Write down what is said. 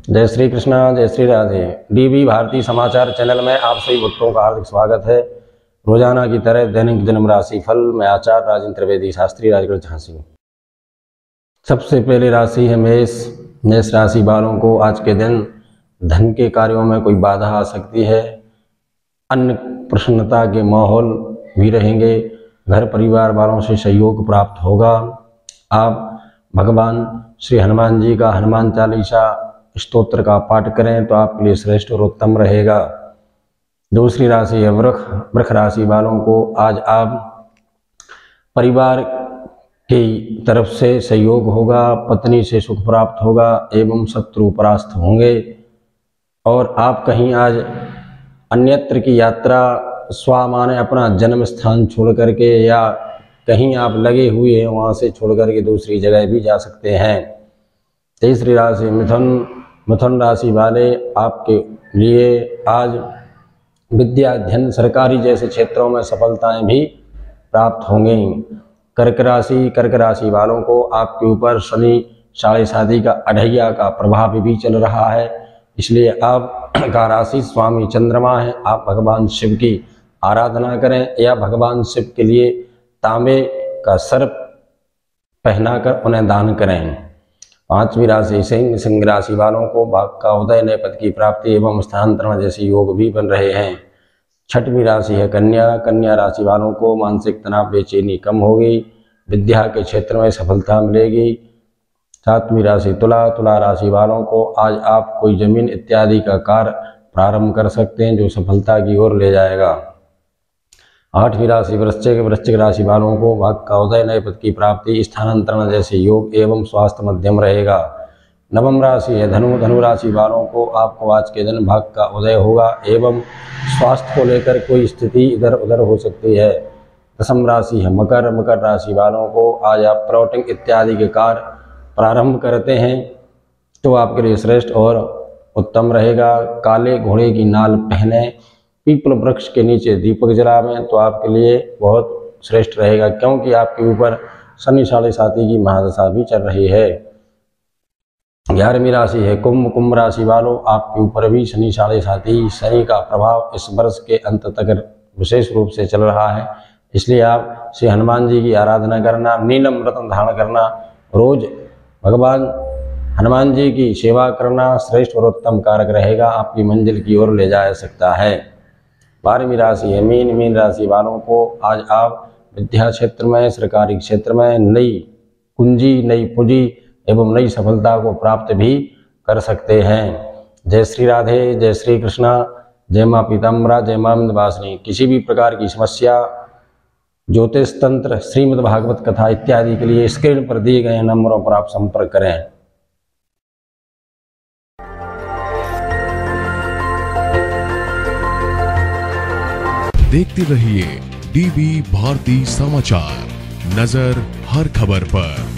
जय श्री कृष्णा, जय श्री राधे। डीबी भारती समाचार चैनल में आप सभी भक्तों का हार्दिक स्वागत है। रोजाना की तरह दैनिक जन्म राशि फल में आचार्य राजेंद्र त्रिवेदी शास्त्री, राजगढ़ झांसी। सबसे पहली राशि है मेष। मेष राशि वालों को आज के दिन धन के कार्यों में कोई बाधा आ सकती है। अन्य प्रसन्नता के माहौल भी रहेंगे। घर परिवार वालों से सहयोग प्राप्त होगा। आप भगवान श्री हनुमान जी का हनुमान चालीसा स्तोत्र का पाठ करें तो आपके लिए श्रेष्ठ और उत्तम रहेगा। दूसरी राशि है वृष। वृष राशि वालों को आज आप परिवार की तरफ से सहयोग होगा, पत्नी से सुख प्राप्त होगा एवं शत्रु परास्त होंगे। और आप कहीं आज अन्यत्र की यात्रा माने अपना जन्म स्थान छोड़ करके या कहीं आप लगे हुए हैं वहाँ से छोड़ करके दूसरी जगह भी जा सकते हैं। तीसरी राशि मिथुन। मिथुन राशि वाले आपके लिए आज विद्या अध्ययन सरकारी जैसे क्षेत्रों में सफलताएं भी प्राप्त होंगी। कर्क राशि वालों को आपके ऊपर शनि साढ़े शादी का अढ़ैया का प्रभाव भी चल रहा है, इसलिए आप का राशि स्वामी चंद्रमा है। आप भगवान शिव की आराधना करें या भगवान शिव के लिए तांबे का सर्प पहनाकर उन्हें दान करें। पांचवी राशि सिंह। सिंह राशि वालों को भाग का उदय, नए पद की प्राप्ति एवं स्थानांतरण जैसे योग भी बन रहे हैं। छठवीं राशि है कन्या। कन्या राशि वालों को मानसिक तनाव, बेचैनी कम होगी। विद्या के क्षेत्र में सफलता मिलेगी। सातवीं राशि तुला। तुला राशि वालों को आज आप कोई जमीन इत्यादि का कार्य प्रारंभ कर सकते हैं जो सफलता की ओर ले जाएगा। आठवीं राशि वृश्चिक। वृश्चिक राशि वालों को भाग का उदय, नए पद की प्राप्ति, स्थानांतरण जैसे योग एवं स्वास्थ्य मध्यम रहेगा। नवम राशि है धनु। धनु राशि वालों को आपको आज के दिन भाग का उदय होगा एवं स्वास्थ्य को लेकर कोई स्थिति इधर उधर हो सकती है। दसम राशि है मकर। मकर राशि वालों को आज आप प्लॉटिंग इत्यादि के कार्य प्रारंभ करते हैं तो आपके लिए श्रेष्ठ और उत्तम रहेगा। काले घोड़े की नाल पहने, पीपल वृक्ष के नीचे दीपक जलावें तो आपके लिए बहुत श्रेष्ठ रहेगा, क्योंकि आपके ऊपर शनि साढ़े साती की महादशा भी चल रही है। 11वीं राशि है कुंभ। कुंभ राशि वालों आपके ऊपर भी शनि साढ़े साती, शनि का प्रभाव इस वर्ष के अंत तक विशेष रूप से चल रहा है, इसलिए आप श्री हनुमान जी की आराधना करना, नीलम रत्न धारण करना, रोज भगवान हनुमान जी की सेवा करना श्रेष्ठ और उत्तम कारक रहेगा, आपकी मंजिल की ओर ले जा सकता है। 12वीं राशि है मीन। मीन राशि वालों को आज आप विद्या क्षेत्र में, सरकारी क्षेत्र में नई कुंजी, नई पूंजी एवं नई सफलता को प्राप्त भी कर सकते हैं। जय श्री राधे, जय श्री कृष्णा, जय माँ पीताम्बरा, जय माँ विंध्यवासिनी। किसी भी प्रकार की समस्या, ज्योतिष तंत्र, श्रीमद् भागवत कथा इत्यादि के लिए स्क्रीन पर दिए गए नंबरों पर आप संपर्क करें। देखते रहिए डीबी भारती समाचार, नजर हर खबर पर।